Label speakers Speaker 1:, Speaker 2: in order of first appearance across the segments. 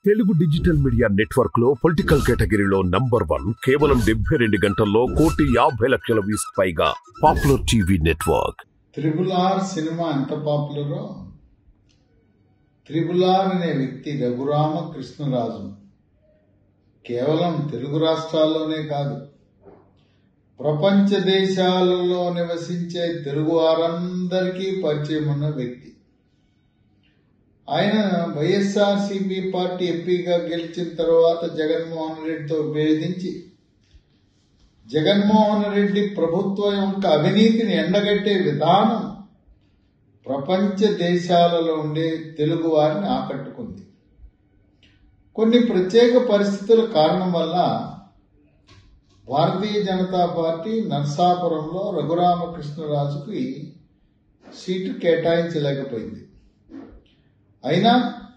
Speaker 1: Telugu digital media network లో political కేటగిరీలో number 1 కేవలం 72 గంటల్లో 1,50,00,000 వ్యూస్ పైగా పాపులర్ టీవీ నెట్వర్క్.
Speaker 2: RRR సినిమా ఎంత పాపులరో RRR అనే వ్యక్తి రఘురామ కృష్ణరాజు కేవలం తెలుగు రాష్ట్రాల్లోనే కాదు ప్రపంచ దేశాలలో నివసించే తెలుగు వారందరికీ పరిచయం ఉన్న వ్యక్తి. ఆయన వైఎస్ఆర్సీపీ పార్టీ ఎంపీగా గెలిచిన తర్వాత జగన్మోహన్ రెడ్డితో భేదించి జగన్మోహన్ రెడ్డి ప్రభుత్వం యొక్క అవినీతిని ఎండగట్టే విధానం ప్రపంచ దేశాలలో ఉండే తెలుగు వారిని ఆకట్టుకుంది. కొన్ని ప్రత్యేక పరిస్థితుల కారణం వల్ల భారతీయ జనతా పార్టీ నర్సాపురంలో రఘురామకృష్ణరాజుకి సీటు కేటాయించలేకపోయింది. అయినా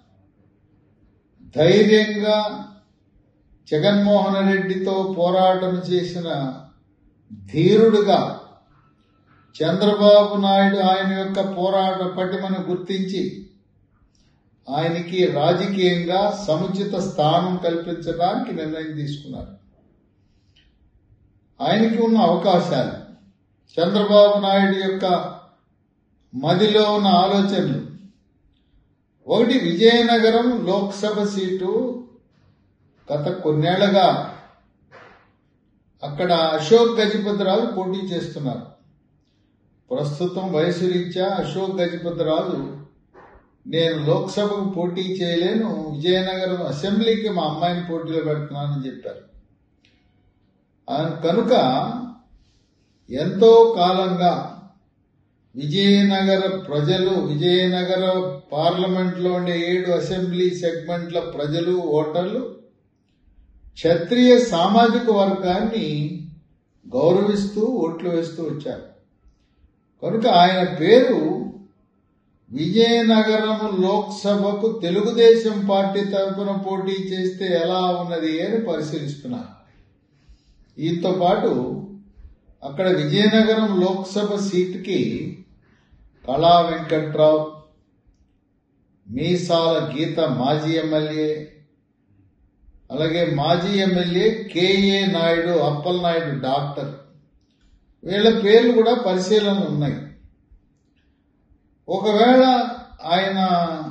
Speaker 2: ధైర్యంగా జగన్మోహన్ రెడ్డితో పోరాటం చేసిన ధీరుడుగా చంద్రబాబు నాయుడు ఆయన యొక్క పోరాట పటిమను గుర్తించి ఆయనకి రాజకీయంగా సముచిత స్థానం కల్పించడానికి నిర్ణయం తీసుకున్నారు. ఆయనకి ఉన్న అవకాశాలు, చంద్రబాబు నాయుడు యొక్క మదిలో ఉన్న ఆలోచనలు, ఒకటి విజయనగరం లోక్సభ సీటు గత కొన్నేళ్లగా అక్కడ అశోక్ గజపతిరాజు పోటీ చేస్తున్నారు. ప్రస్తుతం వయసు రీత్యా అశోక్ గజపతిరాజు నేను లోక్సభకు పోటీ చేయలేను, విజయనగరం అసెంబ్లీకి మా అమ్మాయిని పోటీలో పెడుతున్నానని చెప్పారు. కనుక ఎంతో కాలంగా విజయనగర ప్రజలు, విజయనగర పార్లమెంట్లో ఉండే 7 అసెంబ్లీ సెగ్మెంట్ల ప్రజలు, ఓటర్లు క్షత్రియ సామాజిక వర్గాన్ని గౌరవిస్తూ ఓట్లు వేస్తూ వచ్చారు. కనుక ఆయన పేరు విజయనగరం లోక్సభకు తెలుగుదేశం పార్టీ తరఫున పోటీ చేస్తే ఎలా ఉన్నది అని పరిశీలిస్తున్నారు. దీంతో పాటు అక్కడ విజయనగరం లోక్సభ సీటుకి కళా వెంకట్రావు, మీసాల గీత మాజీ ఎమ్మెల్యే, అలాగే మాజీ MLA KA Naidu, Appalanaidu doctor, వీళ్ళ పేర్లు కూడా పరిశీలనలు ఉన్నాయి. ఒకవేళ ఆయన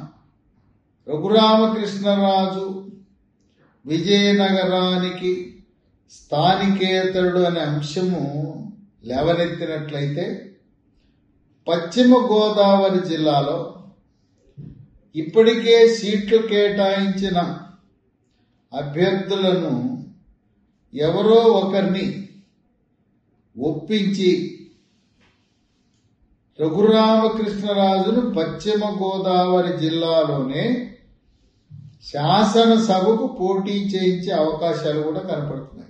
Speaker 2: రఘురామకృష్ణరాజు విజయనగరానికి స్థానికేతరుడు అనే అంశము లేవనెత్తినట్లయితే పశ్చిమ గోదావరి జిల్లాలో ఇప్పటికే సీట్లు కేటాయించిన అభ్యర్థులను ఎవరో ఒకరిని ఒప్పించి రఘురామకృష్ణరాజును పశ్చిమ గోదావరి జిల్లాలోనే శాసనసభకు పోటీ చేయించే అవకాశాలు కూడా కనపడుతున్నాయి.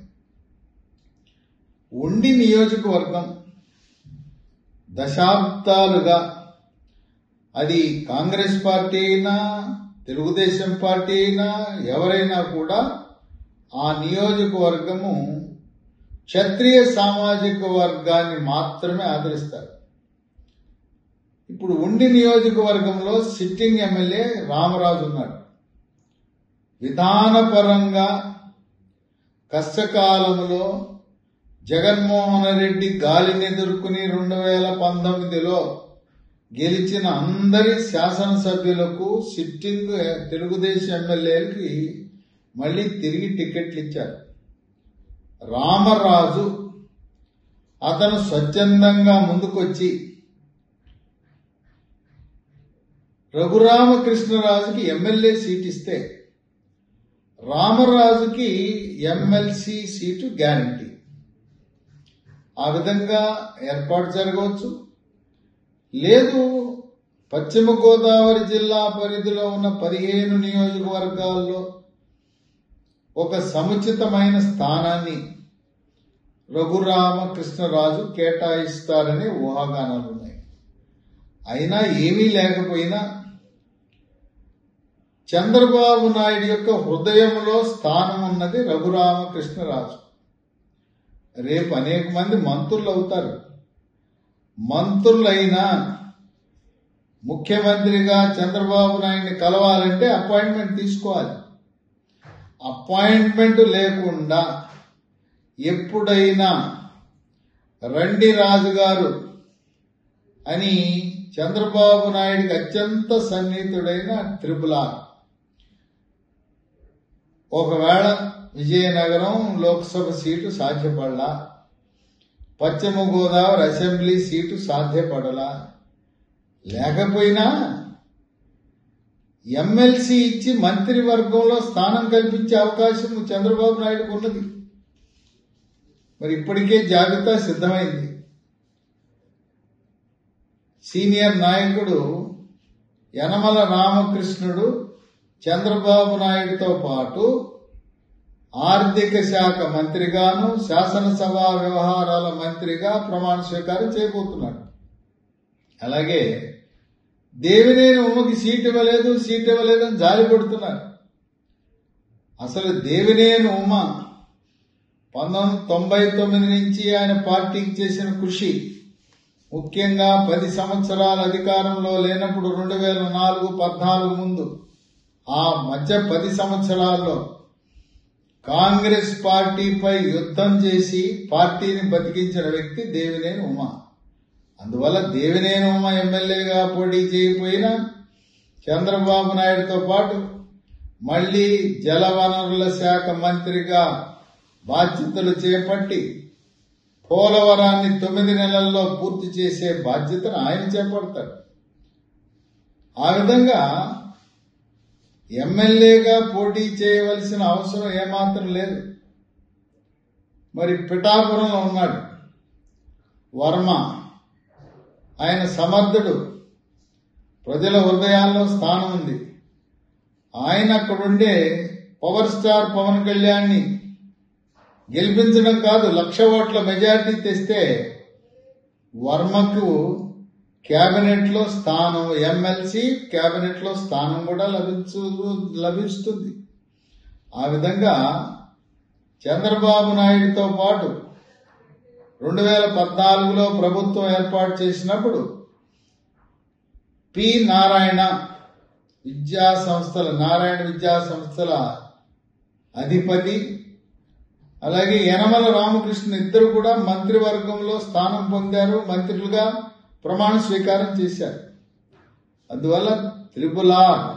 Speaker 2: ఉండి నియోజకవర్గం దశాబ్దాలుగా అది కాంగ్రెస్ పార్టీ అయినా తెలుగుదేశం పార్టీ అయినా ఎవరైనా కూడా ఆ నియోజకవర్గము క్షత్రియ సామాజిక వర్గాన్ని మాత్రమే ఆదరిస్తారు. ఇప్పుడు ఉండి నియోజకవర్గంలో సిట్టింగ్ ఎమ్మెల్యే రామరాజు ఉన్నాడు. విధానపరంగా కష్టకాలంలో జగన్మోహన్ రెడ్డి గాలిని ఎదుర్కొని 2019లో గెలిచిన అందరి శాసనసభ్యులకు సిట్టింగ్ తెలుగుదేశం ఎమ్మెల్యేలకి మళ్ళీ తిరిగి టికెట్లు ఇచ్చారు. రామరాజు అతను స్వచ్ఛందంగా ముందుకొచ్చి రఘురామకృష్ణరాజుకి ఎమ్మెల్యే సీట్ ఇస్తే రామరాజుకి ఎమ్మెల్సీ సీటు గ్యారంటీ. ఆ విధంగా ఏర్పాటు జరగవచ్చు. లేదు, పశ్చిమ గోదావరి జిల్లా పరిధిలో ఉన్న 15 నియోజకవర్గాల్లో ఒక సముచితమైన స్థానాన్ని రఘురామకృష్ణరాజు కేటాయిస్తారనే ఊహాగానాలు ఉన్నాయి. అయినా ఏమీ లేకపోయినా చంద్రబాబు నాయుడు యొక్క హృదయంలో స్థానం ఉన్నది రఘురామకృష్ణరాజు. రేపు అనేక మంది మంత్రులు అవుతారు. మంత్రులైనా ముఖ్యమంత్రిగా చంద్రబాబు నాయుడిని కలవాలంటే అపాయింట్మెంట్ తీసుకోవాలి. అపాయింట్మెంట్ లేకుండా ఎప్పుడైనా రండి రాజుగారు అని చంద్రబాబు నాయుడికి అత్యంత సన్నిహితుడైన త్రిపుల్ ఒకవేళ విజయనగరం లోక్సభ సీటు సాధ్యపడలా, పశ్చిమ గోదావరి అసెంబ్లీ సీటు సాధ్యపడలా, లేకపోయినా ఎమ్మెల్సీ ఇచ్చి మంత్రివర్గంలో స్థానం కల్పించే అవకాశం చంద్రబాబు నాయుడుకు ఉన్నది. మరి ఇప్పటికే జాబితా సిద్ధమైంది. సీనియర్ నాయకుడు యనమల రామకృష్ణుడు చంద్రబాబు నాయుడుతో పాటు ఆర్థిక శాఖ మంత్రిగాను శాసనసభ వ్యవహారాల మంత్రిగా ప్రమాణ స్వీకారం చేయబోతున్నాడు. అలాగే దేవినేని ఉమ్మకి సీటు ఇవ్వలేదని జాలిపడుతున్నారు. అసలు దేవినేని ఉమ్మ 1999 నుంచి ఆయన పార్టీకి చేసిన కృషి, ముఖ్యంగా 10 సంవత్సరాల అధికారంలో లేనప్పుడు 2004-14 ముందు ఆ మధ్య 10 సంవత్సరాల్లో కాంగ్రెస్ పార్టీపై యుద్ధం చేసి పార్టీని బతికించిన వ్యక్తి దేవినేని ఉమ్మ. అందువల్ల దేవినేని ఉమ్మ ఎమ్మెల్యేగా పోటీ చేయకపోయినా చంద్రబాబు నాయుడుతో పాటు మళ్లీ జలవనరుల శాఖ మంత్రిగా బాధ్యతలు చేపట్టి పోలవరాన్ని 9 నెలల్లో పూర్తి చేసే బాధ్యతను ఆయన చేపడతాడు. ఆ విధంగా ఎమ్మెల్యేగా పోటీ చేయవలసిన అవసరం ఏమాత్రం లేదు. మరి పిఠాపురంలో ఉన్నాడు వర్మ, ఆయన సమర్థుడు, ప్రజల హృదయాల్లో స్థానం ఉంది. ఆయన అక్కడుండే పవర్ స్టార్ పవన్ కళ్యాణ్ని గెలిపించడం కాదు, 1,00,000 ఓట్ల మెజారిటీ తెస్తే వర్మకు కేబినెట్ లో స్థానం, ఎమ్మెల్సీ కేబినెట్ లో స్థానం కూడా లభిస్తుంది. ఆ విధంగా చంద్రబాబు నాయుడుతో పాటు 2014లో ప్రభుత్వం ఏర్పాటు చేసినప్పుడు నారాయణ విద్యా సంస్థల అధిపతి, అలాగే యనమల రామకృష్ణ ఇద్దరు కూడా మంత్రివర్గంలో స్థానం పొందారు, మంత్రులుగా ప్రమాణ స్వీకారం చేశారు. అందువల్ల త్రిపుల్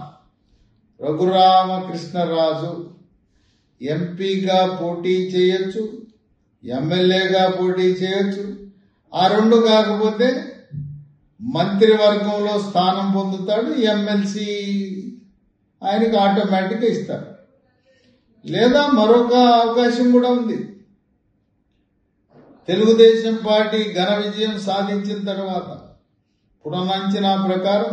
Speaker 2: రఘురామకృష్ణరాజు ఎంపీగా పోటీ చేయొచ్చు, ఎమ్మెల్యేగా పోటీ చేయొచ్చు. ఆ రెండు కాకపోతే మంత్రివర్గంలో స్థానం పొందుతాడు, ఎమ్మెల్సీ ఆయనకు ఆటోమేటిక్గా ఇస్తారు. లేదా మరొక అవకాశం కూడా ఉంది. తెలుగుదేశం పార్టీ ఘన విజయం సాధించిన తర్వాత ఇప్పుడున్న అంచనా ప్రకారం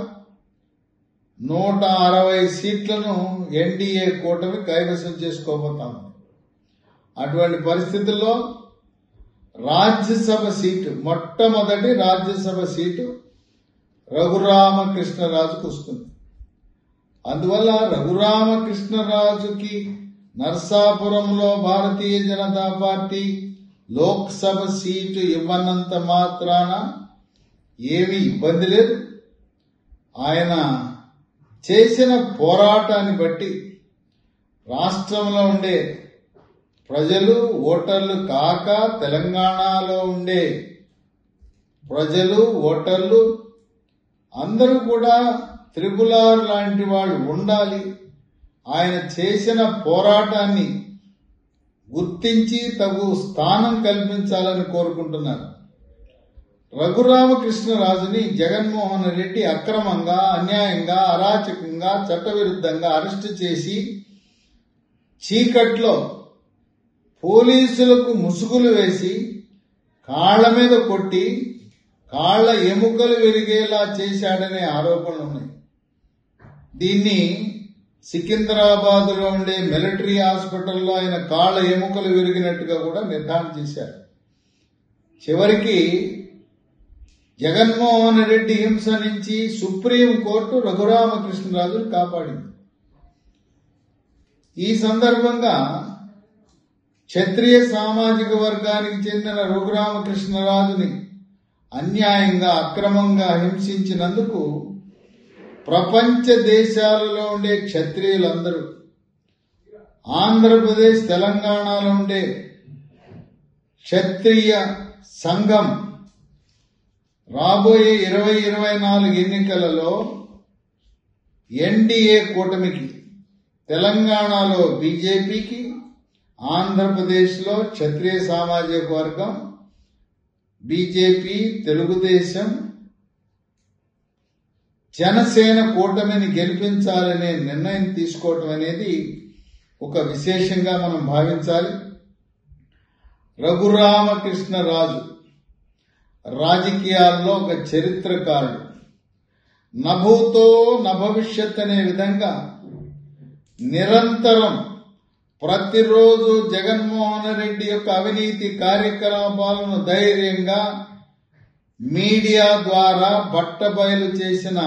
Speaker 2: 160 సీట్లను ఎన్డీఏ కూటమి కైవసం చేసుకోబోతాం. అటువంటి పరిస్థితుల్లో రాజ్యసభ సీటు, మొట్టమొదటి రాజ్యసభ సీటు రఘురామకృష్ణరాజుకు వస్తుంది. అందువల్ల రఘురామకృష్ణరాజుకి నర్సాపురంలో భారతీయ జనతా పార్టీ లోక్సభ సీటు ఇవ్వనంత మాత్రాన ఏమీ ఇబ్బంది లేదు. ఆయన చేసిన పోరాటాన్ని బట్టి రాష్ట్రంలో ఉండే ప్రజలు, ఓటర్లు కాక తెలంగాణలో ఉండే ప్రజలు, ఓటర్లు అందరూ కూడా త్రిపుల్ లాంటి వాళ్ళు ఉండాలి, ఆయన చేసిన పోరాటాన్ని గుర్తించి తగు స్థానం కల్పించాలని కోరుకుంటున్నారు. రఘురామకృష్ణరాజుని జగన్మోహన్ రెడ్డి అక్రమంగా, అన్యాయంగా, అరాచకంగా, చట్టవిరుద్ధంగా అరెస్టు చేసి చీకట్లో పోలీసులకు ముసుగులు వేసి కాళ్ల మీద కొట్టి కాళ్ల ఎముకలు విరిగేలా చేశాడనే ఆరోపణలు ఉన్నాయి. దీన్ని సికింద్రాబాద్ లో ఉండే మిలిటరీ హాస్పిటల్లో ఆయన కాళ్ల ఎముకలు విరిగినట్టుగా కూడా నిర్ధారణ చేశారు. చివరికి జగన్మోహన్ రెడ్డి హింస నుంచి సుప్రీం కోర్టు రఘురామకృష్ణరాజును కాపాడింది. ఈ సందర్భంగా క్షత్రియ సామాజిక వర్గానికి చెందిన రఘురామకృష్ణరాజుని అన్యాయంగా, అక్రమంగా హింసించినందుకు ప్రపంచ దేశాలలో ఉండే క్షత్రియులందరూ ఆంధ్రప్రదేశ్ తెలంగాణలో ఉండే క్షత్రియ సంఘం రాబోయే 2024 ఎన్నికలలో ఎన్డీఏ కూటమికి, తెలంగాణలో బీజేపీకి, ఆంధ్రప్రదేశ్లో క్షత్రియ సామాజిక వర్గం బీజేపీ, తెలుగుదేశం, జనసేన కూటమిని గెలిపించాలనే నిర్ణయం తీసుకోవటం అనేది ఒక విశేషంగా మనం భావించాలి. రఘురామకృష్ణరాజు రాజకీయాల్లో ఒక చరిత్రకారుడు. నభూతో నభవిష్యత్ అనే విధంగా నిరంతరం ప్రతిరోజు జగన్మోహన్ రెడ్డి యొక్క అవినీతి కార్యకలాపాలను ధైర్యంగా మీడియా ద్వారా బట్టబయలు చేసిన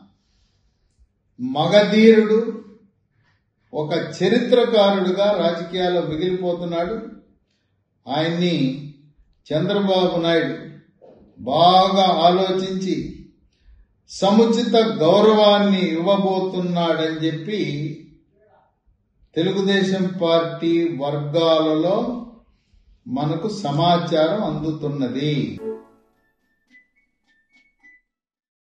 Speaker 2: మగధీరుడు, ఒక చరిత్రకారుడుగా రాజకీయాల్లో మిగిలిపోతున్నాడు. ఆయన్ని చంద్రబాబు నాయుడు బాగా ఆలోచించి సముచిత గౌరవాన్ని ఇవ్వబోతున్నాడని చెప్పి తెలుగుదేశం పార్టీ వర్గాలలో మనకు సమాచారం అందుతున్నది.